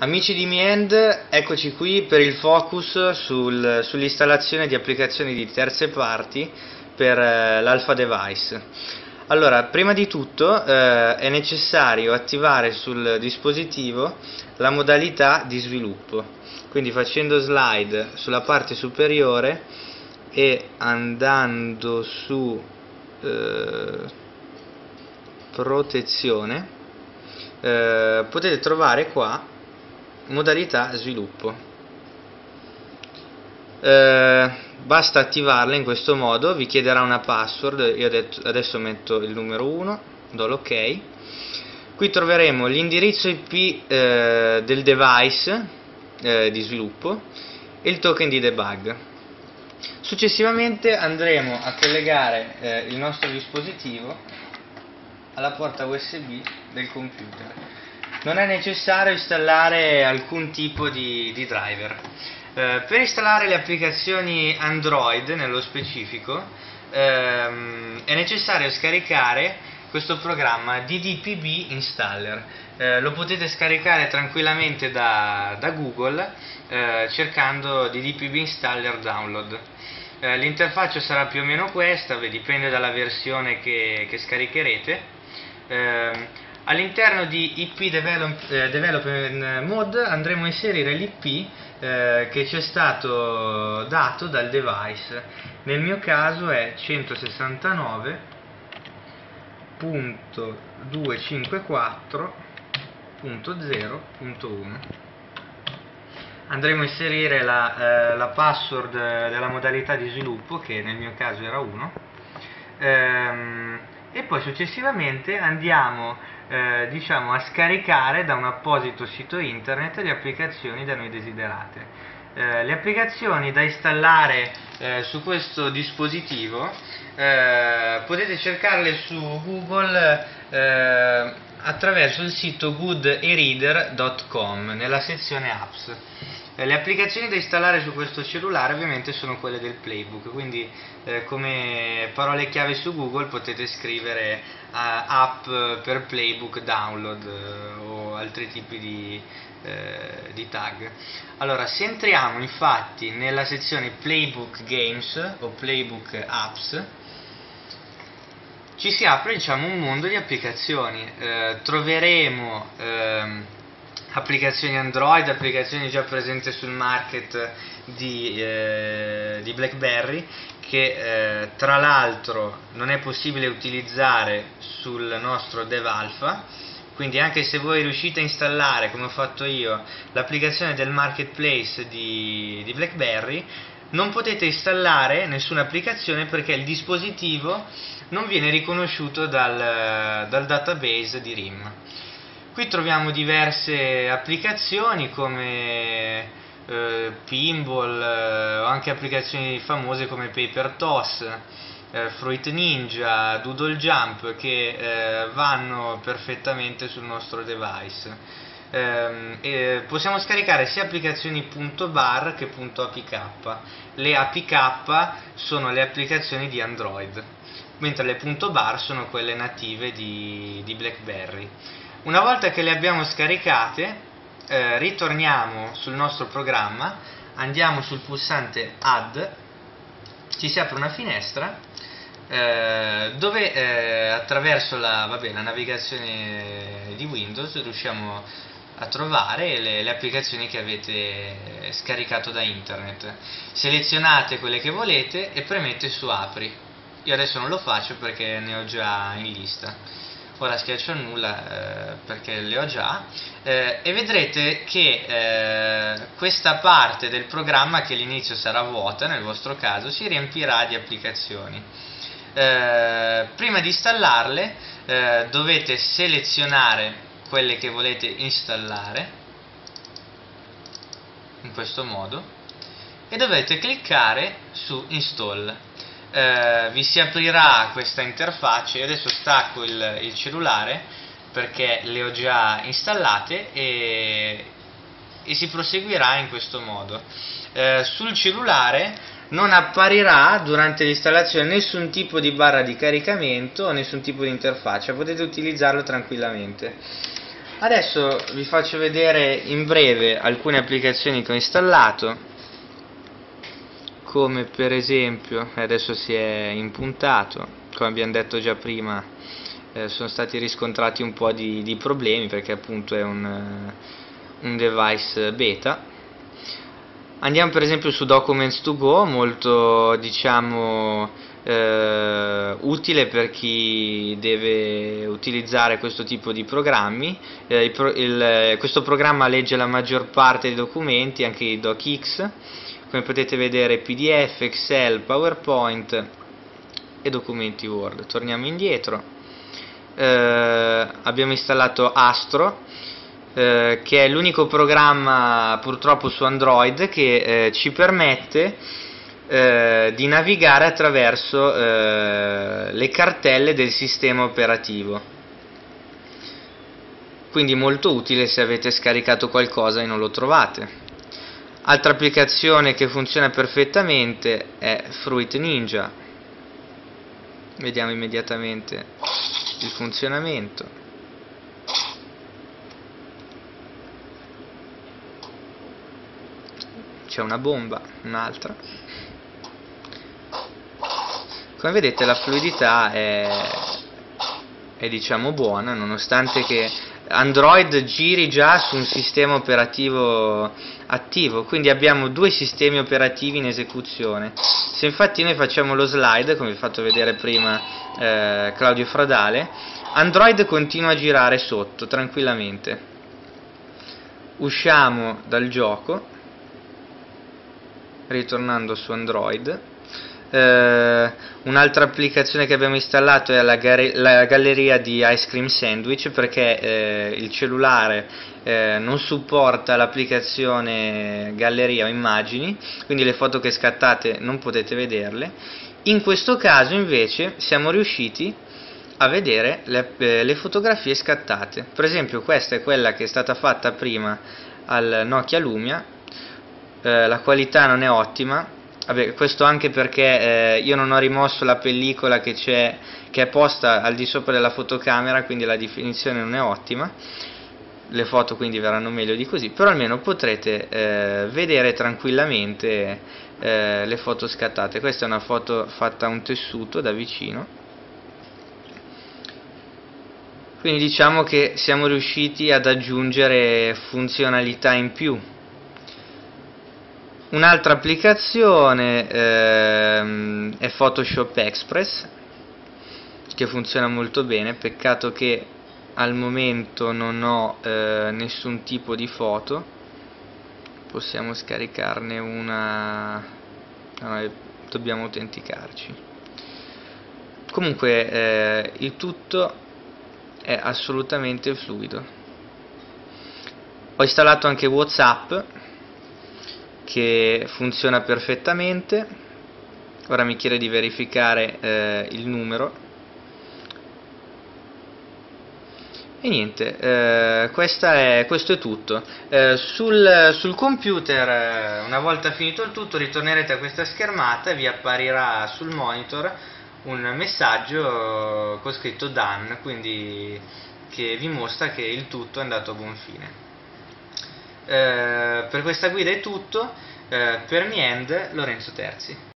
Amici di Miend, eccoci qui per il focus sull'installazione di applicazioni di terze parti per l'Alpha Device. Allora, prima di tutto è necessario attivare sul dispositivo la modalità di sviluppo, quindi facendo slide sulla parte superiore e andando su protezione potete trovare qua modalità sviluppo. Basta attivarla in questo modo, vi chiederà una password. Io adesso metto il numero 1, do l'ok. Qui troveremo l'indirizzo IP del device di sviluppo e il token di debug. Successivamente andremo a collegare il nostro dispositivo alla porta USB del computer. Non è necessario installare alcun tipo di driver. Per installare le applicazioni Android nello specifico è necessario scaricare questo programma DDPB Installer. Lo potete scaricare tranquillamente da Google cercando DDPB Installer Download. L'interfaccia sarà più o meno questa, dipende dalla versione che scaricherete. All'interno di IP Development Mode andremo a inserire l'IP che ci è stato dato dal device. Nel mio caso è 169.254.0.1. andremo a inserire la password della modalità di sviluppo, che nel mio caso era 1, e poi successivamente andiamo a scaricare da un apposito sito internet le applicazioni da noi desiderate. Le applicazioni da installare su questo dispositivo potete cercarle su Google attraverso il sito goodereader.com nella sezione apps. Le applicazioni da installare su questo cellulare ovviamente sono quelle del Playbook, quindi come parole chiave su Google potete scrivere app per Playbook download o altri tipi di tag. Allora, se entriamo infatti nella sezione Playbook Games o Playbook Apps, ci si apre un mondo di applicazioni. Troveremo applicazioni Android, applicazioni già presenti sul market di BlackBerry, che tra l'altro non è possibile utilizzare sul nostro DevAlpha, quindi anche se voi riuscite a installare, come ho fatto io, l'applicazione del marketplace di BlackBerry, non potete installare nessuna applicazione perché il dispositivo non viene riconosciuto dal database di RIM. Qui troviamo diverse applicazioni come Pinball o anche applicazioni famose come Paper Toss, Fruit Ninja, Doodle Jump, che vanno perfettamente sul nostro device. Possiamo scaricare sia applicazioni .bar che .apk. Le apk sono le applicazioni di Android, mentre le .bar sono quelle native di BlackBerry. Una volta che le abbiamo scaricate, ritorniamo sul nostro programma, andiamo sul pulsante Add, ci si apre una finestra dove attraverso la navigazione di Windows riusciamo a trovare le applicazioni che avete scaricato da internet. Selezionate quelle che volete e premete su Apri. Io adesso non lo faccio perché ne ho già in lista. Ora schiaccio nulla perché le ho già, e vedrete che questa parte del programma, che all'inizio sarà vuota nel vostro caso, si riempirà di applicazioni. Prima di installarle dovete selezionare quelle che volete installare in questo modo e dovete cliccare su Install. Vi si aprirà questa interfaccia. Io adesso stacco il cellulare perché le ho già installate e si proseguirà in questo modo. Sul cellulare non apparirà durante l'installazione nessun tipo di barra di caricamento o nessun tipo di interfaccia, potete utilizzarlo tranquillamente. Adesso vi faccio vedere in breve alcune applicazioni che ho installato, come per esempio, adesso si è impuntato, come abbiamo detto già prima, sono stati riscontrati un po' di problemi perché appunto è un device beta. Andiamo per esempio su Documents to Go, molto diciamo utile per chi deve utilizzare questo tipo di programmi. Questo programma legge la maggior parte dei documenti, anche i DocX, come potete vedere PDF, Excel, PowerPoint e documenti Word. Torniamo indietro, abbiamo installato Astro, che è l'unico programma purtroppo su Android che ci permette di navigare attraverso le cartelle del sistema operativo, quindi molto utile se avete scaricato qualcosa e non lo trovate. Altra applicazione che funziona perfettamente è Fruit Ninja. Vediamo immediatamente il funzionamento. C'è una bomba, un'altra. Come vedete la fluidità è diciamo buona, nonostante che Android giri già su un sistema operativo attivo, quindi abbiamo due sistemi operativi in esecuzione. Se infatti noi facciamo lo slide, come vi ho fatto vedere prima Claudio Fradale, Android continua a girare sotto tranquillamente. Usciamo dal gioco, ritornando su Android. Un'altra applicazione che abbiamo installato è la galleria di Ice Cream Sandwich, perché il cellulare non supporta l'applicazione galleria o immagini, quindi le foto che scattate non potete vederle. In questo caso invece siamo riusciti a vedere le fotografie scattate. Per esempio questa è quella che è stata fatta prima al Nokia Lumia. La qualità non è ottima. Vabbè, questo anche perché io non ho rimosso la pellicola che è posta al di sopra della fotocamera, quindi la definizione non è ottima. Le foto quindi verranno meglio di così, però almeno potrete vedere tranquillamente le foto scattate. Questa è una foto fatta a un tessuto da vicino, quindi diciamo che siamo riusciti ad aggiungere funzionalità in più. Un'altra applicazione è Photoshop Express, che funziona molto bene. Peccato che al momento non ho nessun tipo di foto. Possiamo scaricarne una, no, dobbiamo autenticarci. Comunque il tutto è assolutamente fluido. Ho installato anche WhatsApp, che funziona perfettamente. Ora mi chiede di verificare il numero e niente, questo è tutto. Sul computer, una volta finito il tutto, ritornerete a questa schermata e vi apparirà sul monitor un messaggio con scritto done, quindi che vi mostra che il tutto è andato a buon fine. Per questa guida è tutto. Per Miend, Lorenzo Terzi.